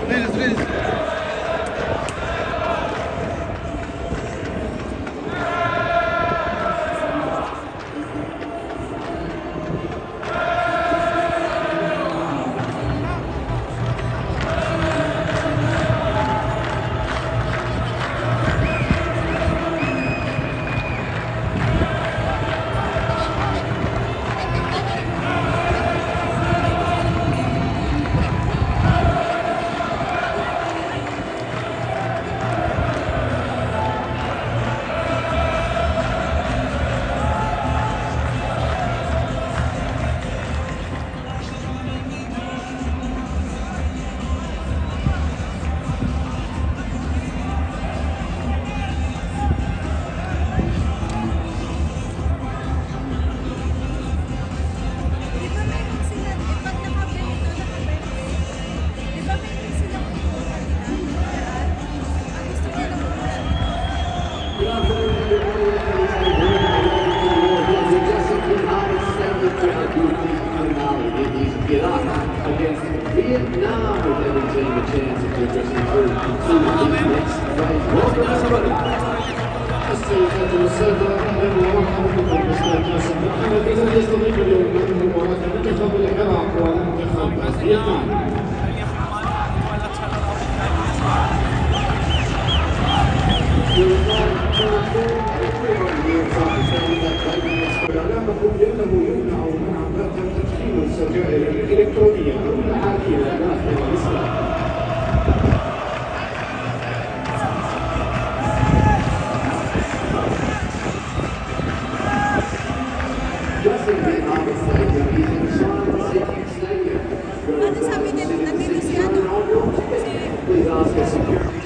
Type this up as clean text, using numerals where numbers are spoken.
Release, release. Against Vietnam, with every team a chance of progressing through to the next phase. Welcome everybody. السيدات والسادة أهلا ومرحبا بكم أستاذ جاسم. إذا يستضيف اليوم مباراة منتخب العراق ومنتخب فيتنام. إعلامكم بأنه يمنع منع تدخين السجائر الإلكترونية أو العادية داخل الإسلام. Just in Vietnam, it's like using Sean City Stadium. Please ask a security.